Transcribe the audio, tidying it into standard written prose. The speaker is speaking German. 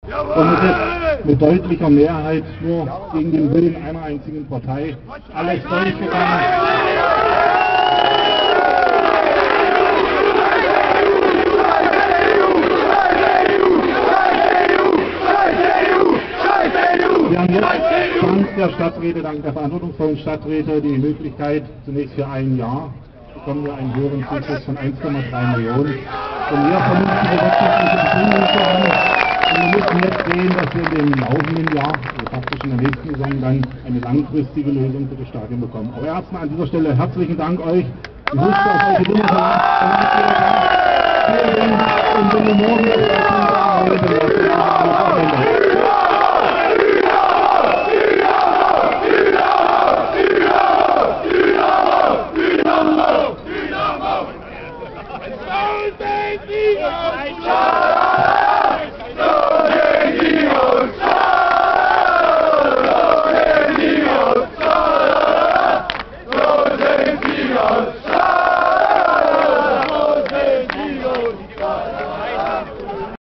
und es ist mit deutlicher Mehrheit nur gegen den Willen einer einzigen Partei alles durchgegangen. Wir haben jetzt dank der Stadträte, dank der verantwortungsvollen Stadträte die Möglichkeit, zunächst für ein Jahr bekommen wir einen höheren Zuschuss von 1,3 Millionen. Und mehr vernünftige wirtschaftliche Bedingungen zu haben. Und wir müssen jetzt sehen, dass wir in dem laufenden Jahr, also praktisch in der nächsten Saison, dann eine langfristige Lösung für das Stadion bekommen. Aber erstmal an dieser Stelle herzlichen Dank euch. Ich wünsche auf eure Dinge. Vielen Dank. Und wenn wir morgen